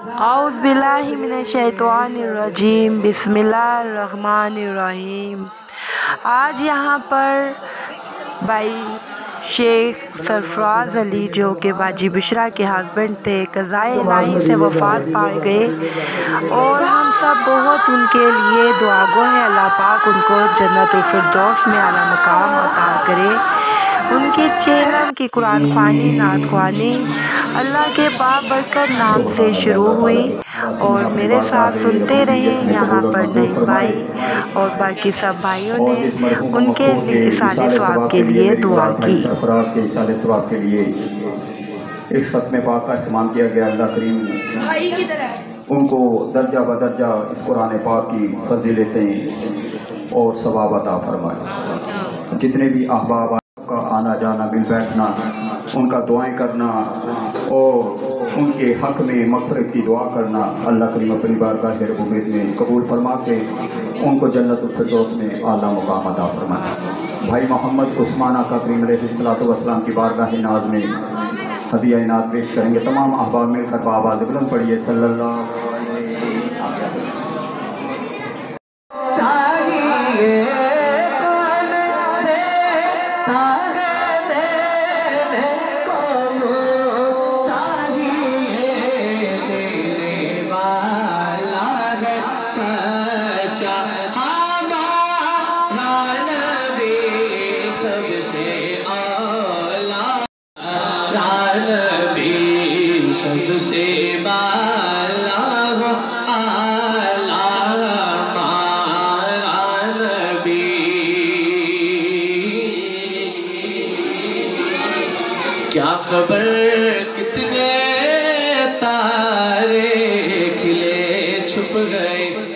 औज़ बिल्लाहि मिनश्शैतानिर्रजीम बिस्मिल्लाहिर्रहमानिर्रहीम। आज यहाँ पर भाई शेख सरफराज अली जो कि बाजी बुशरा के हस्बैंड थे, क़ज़ाए इलाही से वफ़ात पा गए और हम सब बहुत उनके लिए दुआगो हैं। अल्लाह पाक उनको जन्नतुल फिरदौस में आला मकाम अता करे। उनकी चेलम की कुरान ख़्वानी नात ख़्वानी अल्लाह के बाबरकत नाम से शुरू हुई और मेरे साथ सुनते रहे। यहाँ पर नईम भाई और बाकी सब भाइयों ने उनके इसाले सवाब के लिए दुआ की। सरफराज के इसाले सवाब के लिए इस ख़त्म पाक का इत्माम किया गया। अल्लाह करीम उनको दर्जा बदर्जा इस कुरान पाक की फजीलतें और सवाब अता फरमाए। जितने भी अहबाब का आना जाना, मिल बैठना, उनका दुआएं करना और उनके हक़ में मग़फ़िरत की दुआ करना, अल्लाह करीम अपनी बारगाह रबूबियत में कबूल फरमा के उनको जन्नतुल फिरदौस में आला मुक़ाम अता फरमाए। भाई मोहम्मद उस्मान आका करीम अलैहिस्सलातु वस्सलाम की बारगाह नाज में हदिया इनात पेश करेंगे। तमाम अहबाब मिलकर बाआवाज़ बुलंद पढ़िए सल्लल्लाहु अलैहि सबसे बाला हो आला हमारा नबी। क्या खबर कितने तारे खिले छुप गए,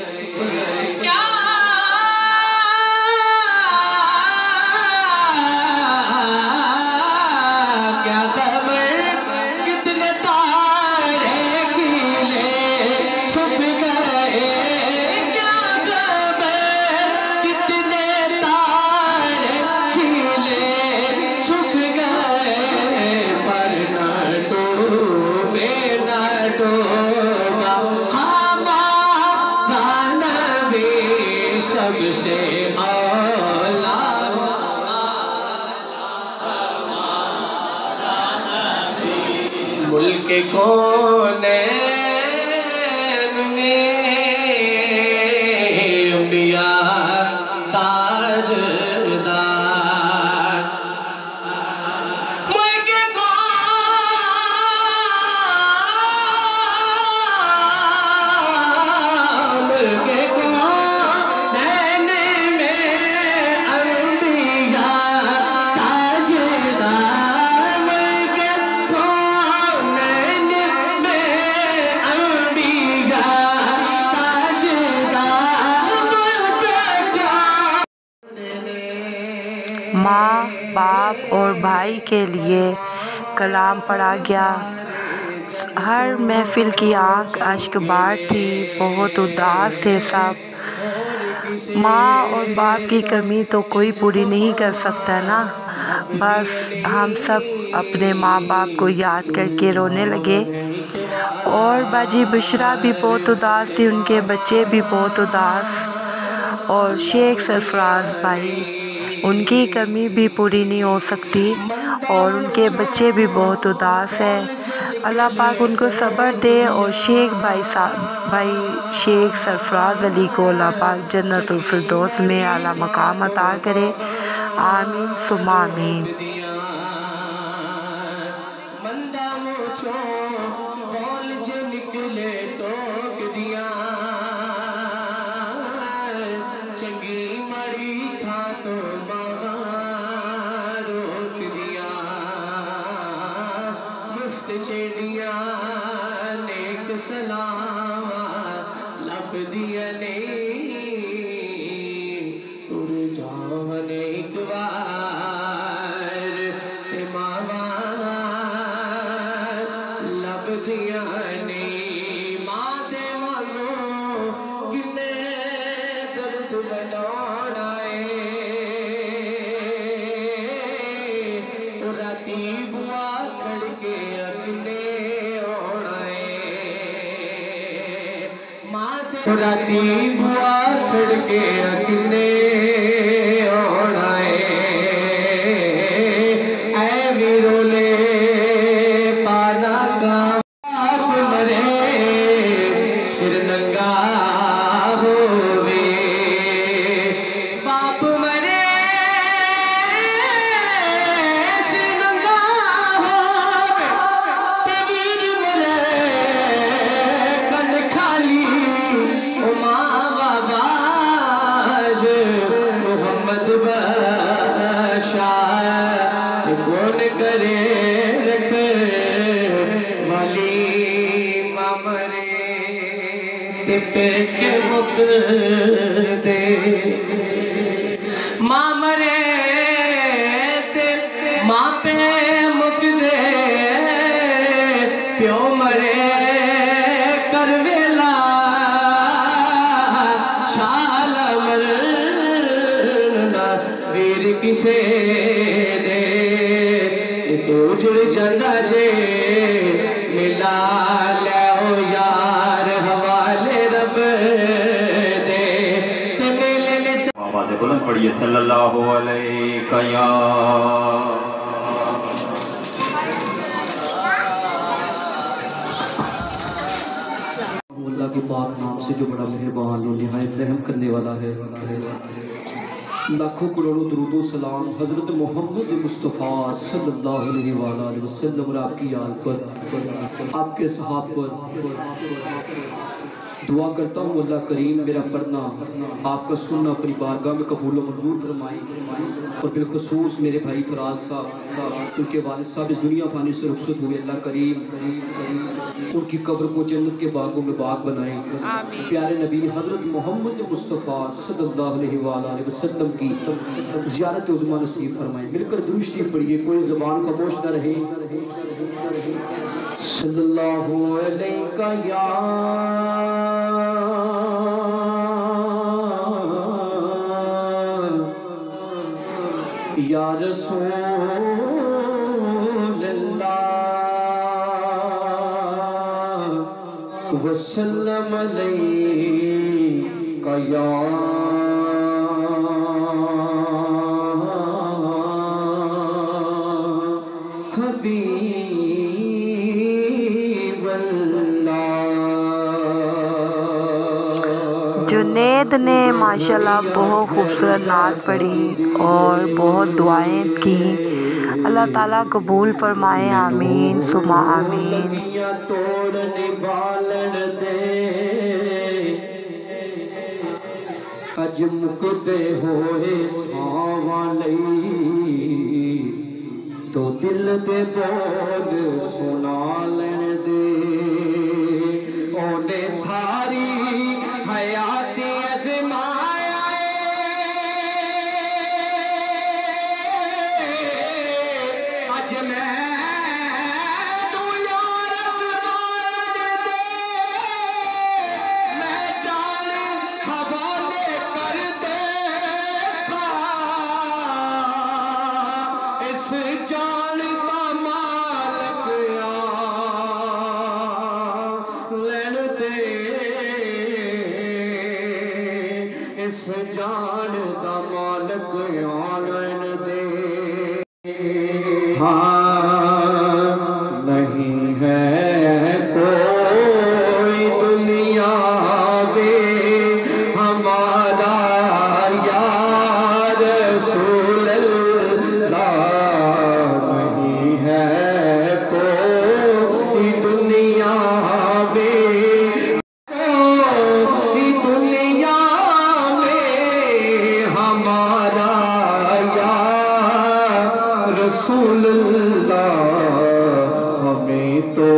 सबसे आला मुल्क कौनैन में अंबिया ताजदार, मुल्क माँ, बाप और भाई के लिए कलाम पढ़ा गया। हर महफिल की आँख अश्कबार थी, बहुत उदास थे सब। माँ और बाप की कमी तो कोई पूरी नहीं कर सकता ना। बस हम सब अपने माँ बाप को याद करके रोने लगे और बाजी बुशरा भी बहुत उदास थी, उनके बच्चे भी बहुत उदास और शेख सरफराज भाई, उनकी कमी भी पूरी नहीं हो सकती और उनके बच्चे भी बहुत उदास हैं। अल्लाह पाक उनको सब्र दे और शेख सरफराज अली को अल्लाह पाक जन्नतुल फिरदौस में आला मकाम अता करे। आमीन सुम्मा आमीन। सलाम लब दिया ने तुर जावन एक बार मावा लब दिया ने माँ दे वालो किने दर्द बनाना राती बुआ खड़ के अगने होना راتی بوا کھڑکے اکنے اوڑائے اے ویرولے پانا کا باپ مرے سر ننگا ہووے باپ مرے سر ننگا ہووے تے ویر مرے کند کھالی ماں باباج محمد بخشا تے کون کرے رکھ والی ماں مرے تے پیک مک دے ماں مرے تے ماں پہ مک دے پیو مرے کرویلا شال مرنا ویر کسے دے تو اجڑ جاندہ جے ملا لیو یار حوالے رب دے تے ملے لے آواز بلند پڑھیے صلی اللہ علیہ یا اللہ کے پاک نام سے جو بڑا مہربان اور نہایت رحم کرنے والا ہے لاکھوں کروڑوں درود و سلام حضرت محمد مصطفیٰ صلی اللہ علیہ وآلہ وسلم اور آپ کی آل پر آپ کے صحاب پر دعا کرتا ہوں اللہ کریم میرا پڑھنا آپ کا سننا اپنی بارگاہ میں قبول و منظور فرمائیں اور بالخصوص میرے بھائی فراز صاحب ان کے والد صاحب اس دنیا فانی سے رخصت ہوئے اللہ کریم ان کی قبر کو جنت کے باغوں میں باغ بنائیں پیارے نبی حضرت محمد مصطفیٰ صلی اللہ علیہ وآلہ وسلم کی زیارت عظمیٰ نصیب فرمائیں مل کر درود شریف پڑھیے کوئی زبان خاموش نہ رہے صلی اللہ علیہ یا رسول اللہ وسلم علیہ یا جنید نے ماشاءاللہ بہت خوبصورت نعت پڑھی اور بہت دعائیں کی اللہ تعالیٰ قبول فرمائے آمین ثم آمین توڑنے بالن دے اج مکدے ہوئے ساواں لئی تو دل دے بول سنا لین دے اونے ساری حیاتی ازمایا اج میں تو یار ازمائن دے میں جان حوالے کر دے سا اس جان کا مالک لین دے اس جان کا مالک لین دے ہاں نہیں ہے کوئی دنیا میں ہمارا یا رسول اللہ نہیں ہے کوئی دنیا میں کوئی دنیا میں ہمارا یا رسول اللہ ہمیں تو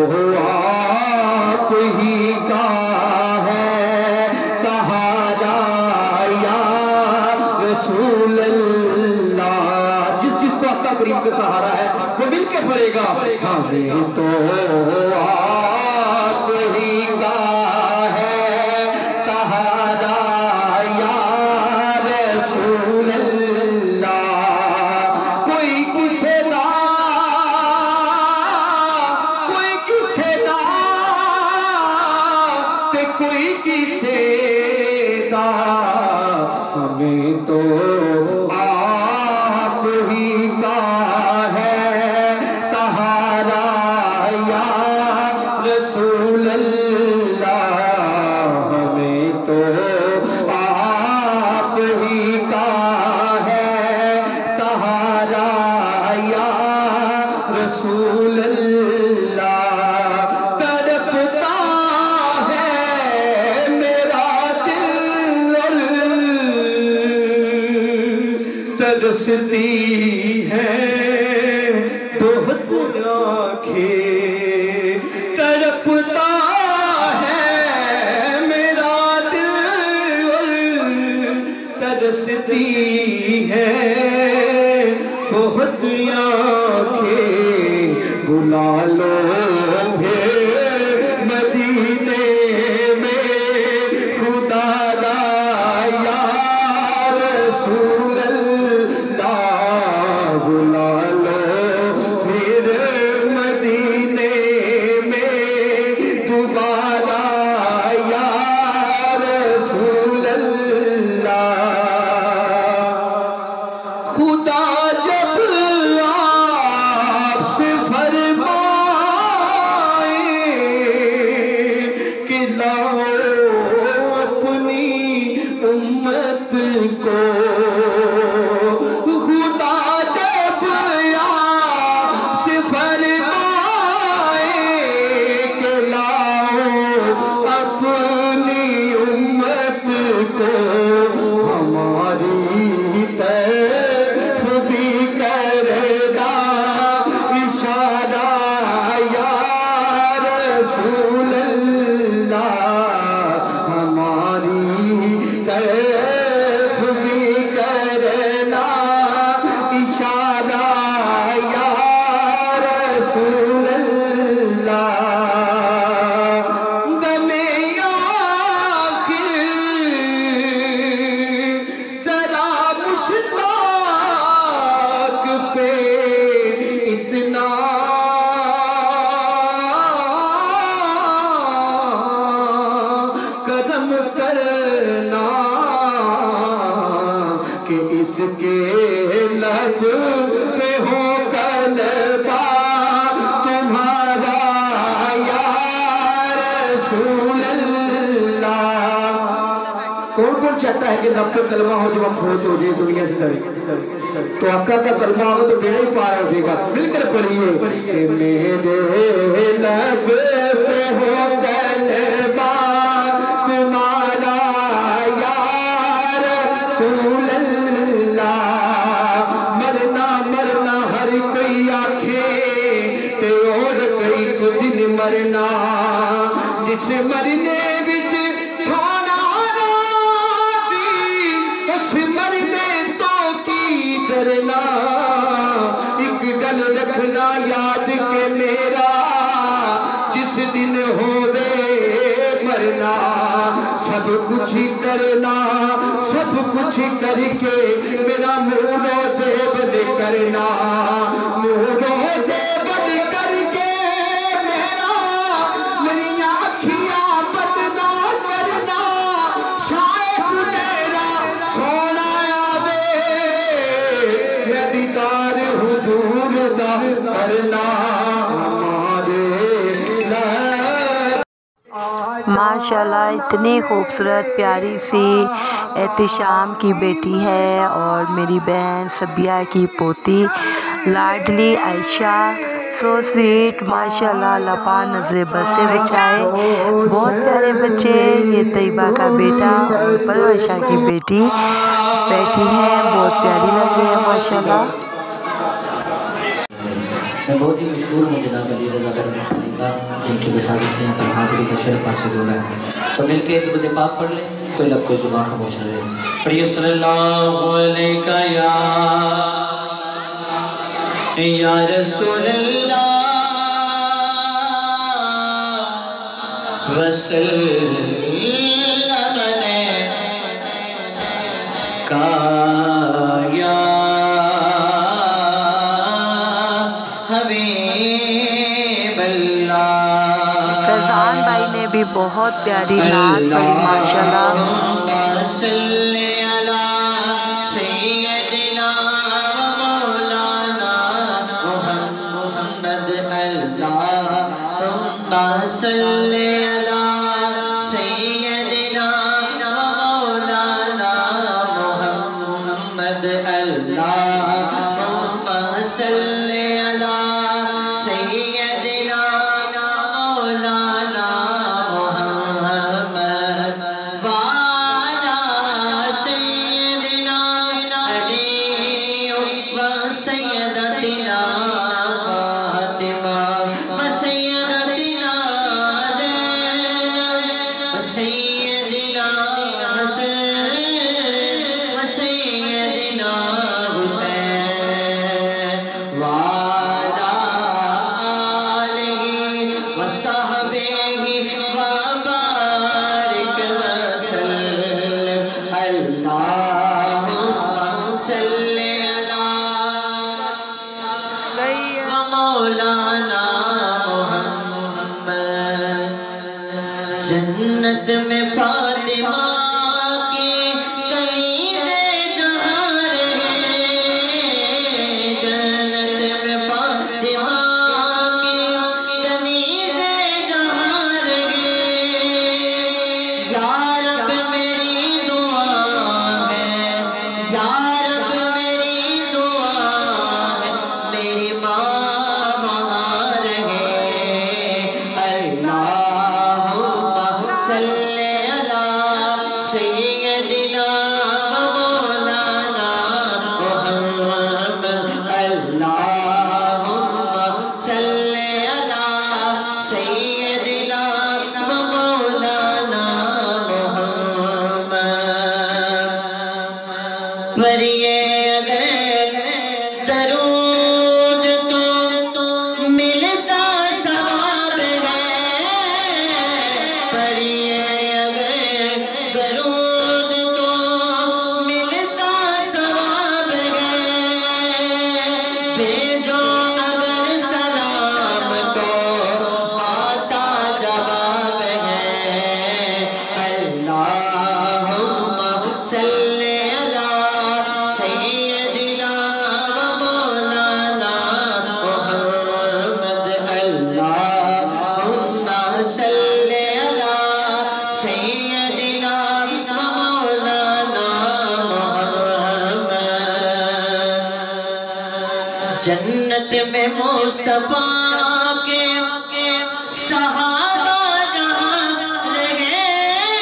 آپ ہی کا ہے سہارا یا رسول اللہ جس کو اللہ کریم کا سہارا ہے وہ مل کے پڑے گا ہمیں تو آپ ہی کا ہے سہارا یا رسول اللہ کوئی کسے دا تے کوئی کسے دا ہمیں تو آپ ہی کا ہے سہارا یا رسول اللہ ہمیں تو آپ ہی کا ہے سہارا یا رسول اللہ تڑپتا ہے میرا دل ترستی ہے بہت آنکھیں تڑپتا ہے میرا دل ترستی ہے بہت آنکھیں بلا لو پھر مدینے میں خدا دا یا رسول اللہ بلا لو پھر مدینے میں دوبارہ یا رسول اللہ خدا جب آپ سے فرمائے کہ لاؤ اپنی امت کو خدا جب آپ سے فرمائے کہ لاؤ اپنی امت کو ہماری طرف بھی کرنا اشارہ یا رسول اللہ ہماری طرف بھی کرنا اشارہ یا رسول اللہ دم آخر ذرا مشتاق پہ اتنا قدم کرنا کہ اس کے لب پہ ہو کلبہ تمہارا یا رسول اللہ کون کون چاہتا ہے کہ لب پہ کلمہ ہو جب ہم فوت ہو جائے دنیا سے درے تو آقا کا کلمہ ہوگا تو بیڑا ہی پار ہو جائے گا مل کر پڑھیے کہ میرے لب پہ ہو کلمہ تمہارا یا رسول اللہ مرنا مرنا ہر کوئی آنکھے تے اور کئی کو دن مرنا جس مرنے وچ سونا راضی اس مرنے تو کی ڈرنا ایک گل رکھنا یاد کہ میرا جس دن ہووے مرنا سب کچھ کرنا سب کچھ کر کے میرا منہ روزے بند کرنا منہ روزے بند کر کے میرا میری آنکھیاں بند نہ کرنا شاید میرا سونا آوے میں دیدار حضور دا کرنا ہمارے ماشاءاللہ اتنی خوبصورت پیاری سی احتشام کی بیٹی ہے اور میری بہن صبیہ کی پوتی لاڈلی عائشہ سو سویٹ ماشاءاللہ لپا نظر بس سے بچائے بہت پیارے بچے یہ طیبہ کا بیٹا اور پرویشہ کی بیٹی بیٹھی ہیں بہت پیاری لگ رہی ہے ماشاءاللہ میں بہت ہی مشہور ہوں جناب علی رضا بھائی کا جن کی بساطت سے یہاں پر حاضری کا شرف حاصل ہو رہا ہے تو مل کے درود پاک پڑھ لیں کوئی لب کوئی زبان خاموش رہے پڑھیے صلی اللہ علیہ یا رسول اللہ وسلم کا یا فیضان بھائی نے بھی بہت پیاری نعت پڑھی ماشاءاللہ۔ جنت میں فاطمہ کی کنیزیں جہاں رہے، جنت میں فاطمہ کی کنیزیں جہاں رہے، یا رب میری دعا ہے، یا رب میری دعا ہے، میری ماں وہاں رہے۔ صلی علی سیدنا و مولانا محمد، اللہم صلی علی سیدنا و مولانا محمد۔ پڑھیے اگر درود تو ملتا ثواب ہے، پڑھیے اگر درود تو ملتا ثواب ہے، بھیجو اگر سلام تو آتا جواب ہے۔ اللہم صلی علی سیدنا و مولانا محمد، اللہم صلی علی سیدنا و مولانا محمد۔ جنت میں مصطفیٰ کے صحابہ جہاں رہے،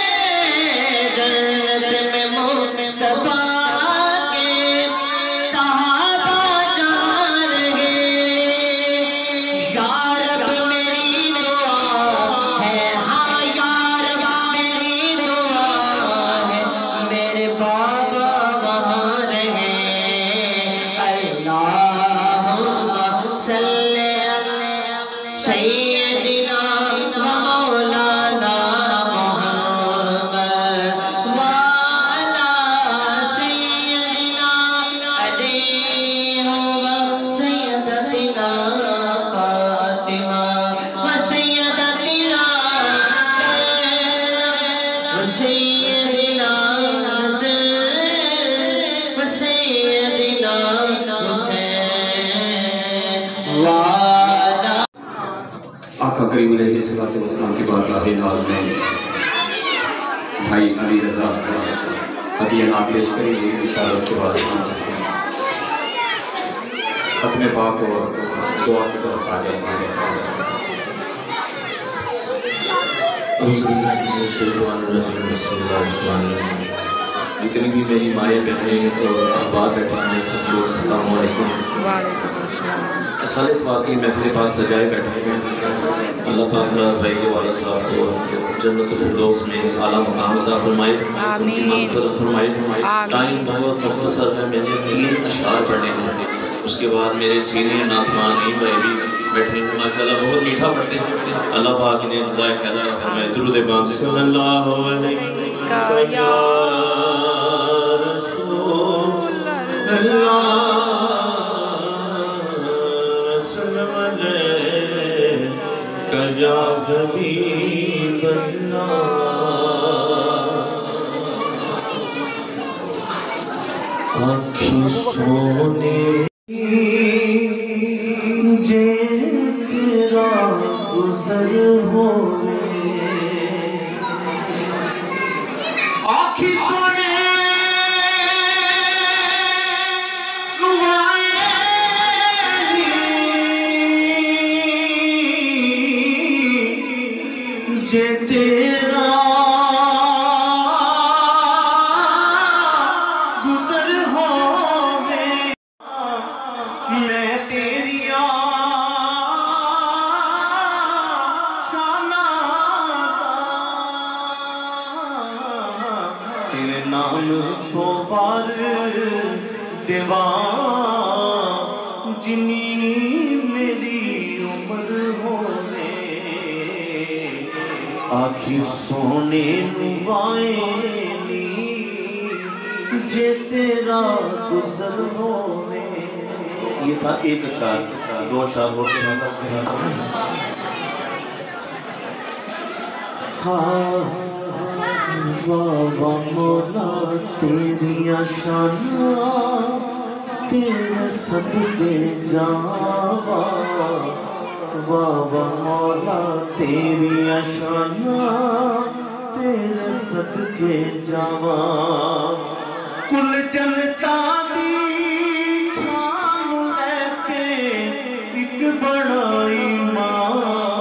جنت میں مصطفیٰ کے صحابہ جہاں رہے، یا رب میری دعا ہے، ہاں یا رب میری دعا ہے، میرے بابا وہاں رہے۔ اللہم صلی علی سیدنا و مولانا محمد، وعلی سیدنا علی و سیدتنا فاطمہ و سیدتنا زینب و سیدنا حسین و سیدنا حسین، وعلی آقا کریم علیہ السلام کی بارگاہ ناز میں بھائی علی رضا ہدیہ نام پیش کریں گے، انشاءاللہ اس کے بعد ختم پاک اور دعا کی طرف آ جائیں گے۔ اعوذ باللہ من الشیطان الرجیم، بسم اللہ الرحمن الرحیم۔ جتنے بھی میری مائیں بہنیں اور احباب بیٹھے ہیں سب کو السلام علیکم۔ وعلیکم السلام۔ سال اس بات کی محفل پاک سجائے بیٹھے ہیں، اللہ پاک فراز بھائی کے والد صاحب کو جنت الفردوس میں اعلیٰ مقام عطا فرمائے، ان کی مغفرت فرمائے۔ ٹائم بہت مختصر ہے، میں نے 3 اشعار پڑھنے ہیں، اس کے بعد میرے سینئر نعتخوان نعیم بھائی بھی بیٹھے ہیں، ماشاءاللہ بہت میٹھا پڑھتے ہیں۔ اللہ پاک انہیں جزائے خیر عطا فرمائے۔ درود پاک صلی اللہ علیہ یا رسول اللہ، یا حبیب اللہ۔ आँखी सोने जे तेरा गुजर होवे आँखी सोने जे तेरा गुजर होवे मैं तेरिया शाना तेरे नाम तो वार देवा जिनी मेरी उम्र होवे आखी सोने नुवाए जे तेरा गुजर होवे। ये था एक अशार, दो अशार होते हैं। हाँ वाह वाह मौला तेरिया शाना तेरे सदके जावा वाह वाह मौला तेरिया शाना तेरे सदके जावा कुल जनता दी छान लेके एक बड़ाई मां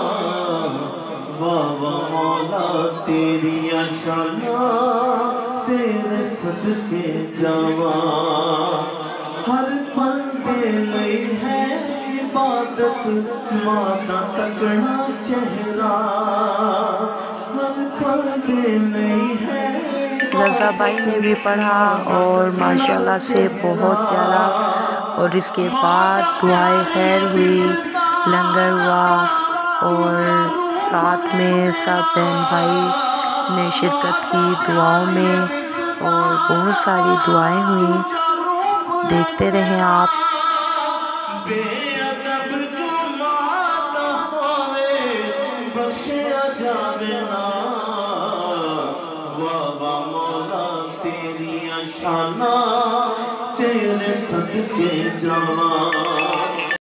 वाह वाह मौला तेरिया शाना तेरे सदके जावा हर पल दे लई है इबादत माता तकना चेहरा हर पल दे लई है। रज़ा भाई ने भी पढ़ा और माशाल्लाह से बहुत प्यारा। और इसके बाद दुआएं खैर हुई, लंगर हुआ और साथ में सब बहन भाई ने शिरकत की दुआओं में और बहुत सारी दुआएं हुई। देखते रहें आप। बेअदब जो माता होवे बख्शिया जावे ना वाह वाह मौला तेरिया शाना तेरे सदके जावा।